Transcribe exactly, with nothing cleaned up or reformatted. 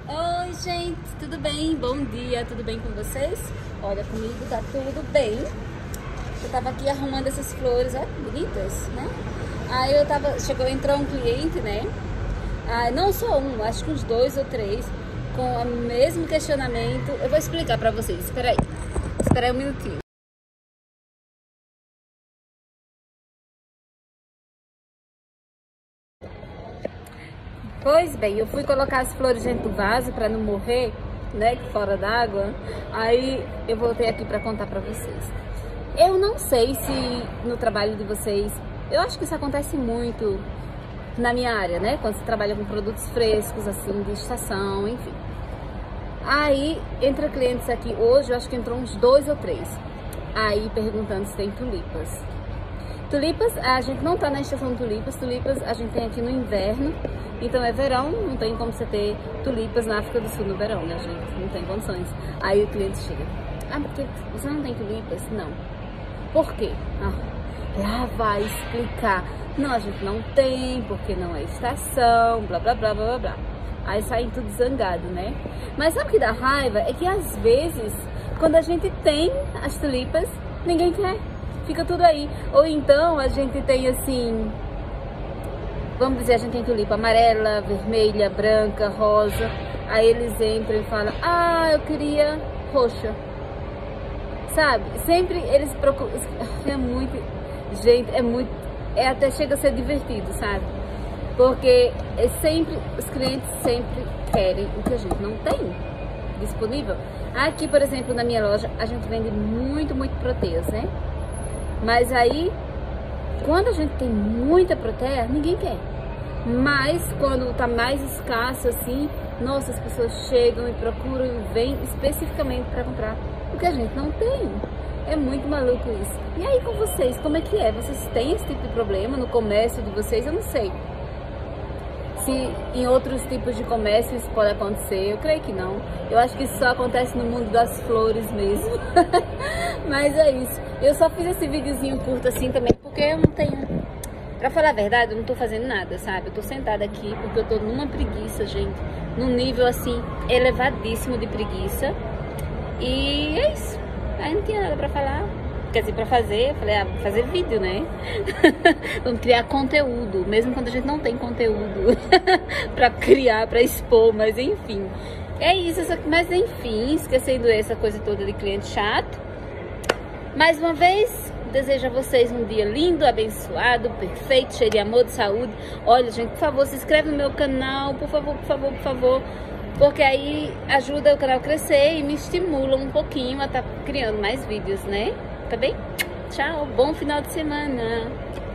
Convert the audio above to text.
Oi, gente, tudo bem? Bom dia, tudo bem com vocês? Olha, comigo tá tudo bem. Eu tava aqui arrumando essas flores, ó, bonitas, né? Aí eu tava, chegou, entrou um cliente, né? Ah, não só um, acho que uns dois ou três, com o mesmo questionamento. Eu vou explicar pra vocês, espera aí. Espera aí um minutinho. Pois bem, eu fui colocar as flores dentro do vaso para não morrer, né, fora d'água. Aí eu voltei aqui para contar para vocês. Eu não sei se no trabalho de vocês, eu acho que isso acontece muito na minha área, né, quando você trabalha com produtos frescos, assim, de estação, enfim. Aí entra clientes aqui hoje, eu acho que entrou uns dois ou três, aí perguntando se tem tulipas. Tulipas, a gente não tá na estação de tulipas, tulipas a gente tem aqui no inverno, então é verão, não tem como você ter tulipas na África do Sul no verão, né, gente? Não tem condições. Aí o cliente chega, ah, porque você não tem tulipas? Não. Por quê? Ah, lá vai explicar. Não, a gente não tem, porque não é estação, blá, blá, blá, blá, blá, blá. Aí saem tudo zangado, né? Mas sabe o que dá raiva? É que às vezes, quando a gente tem as tulipas, ninguém quer. Fica tudo aí. Ou então a gente tem assim, vamos dizer, a gente tem tulipa amarela, vermelha, branca, rosa. Aí eles entram e falam, ah, eu queria roxa. Sabe? Sempre eles procuram. É muito. Gente, é muito. É até chega a ser divertido, sabe? Porque é sempre, os clientes sempre querem o que a gente não tem disponível. Aqui, por exemplo, na minha loja, a gente vende muito, muito proteias, né? Mas aí, quando a gente tem muita proteína, ninguém quer. Mas quando tá mais escasso assim, nossa, as pessoas chegam e procuram e vêm especificamente para comprar o que a gente não tem. É muito maluco isso. E aí com vocês, como é que é? Vocês têm esse tipo de problema no comércio de vocês? Eu não sei se em outros tipos de comércio isso pode acontecer. Eu creio que não. Eu acho que isso só acontece no mundo das flores mesmo. Mas é isso. Eu só fiz esse videozinho curto assim também porque eu não tenho... Pra falar a verdade, eu não tô fazendo nada, sabe? Eu tô sentada aqui porque eu tô numa preguiça, gente. Num nível assim, elevadíssimo de preguiça. E é isso. Aí não tinha nada pra falar. Quer dizer, pra fazer, eu falei, ah, vou fazer vídeo, né? Vamos criar conteúdo, mesmo quando a gente não tem conteúdo pra criar, pra expor, mas enfim. É isso, mas enfim, esquecendo essa coisa toda de cliente chato. Mais uma vez, desejo a vocês um dia lindo, abençoado, perfeito, cheio de amor, de saúde. Olha, gente, por favor, se inscreve no meu canal, por favor, por favor, por favor. Porque aí ajuda o canal a crescer e me estimula um pouquinho a estar criando mais vídeos, né? Tá bem? Tchau, bom final de semana!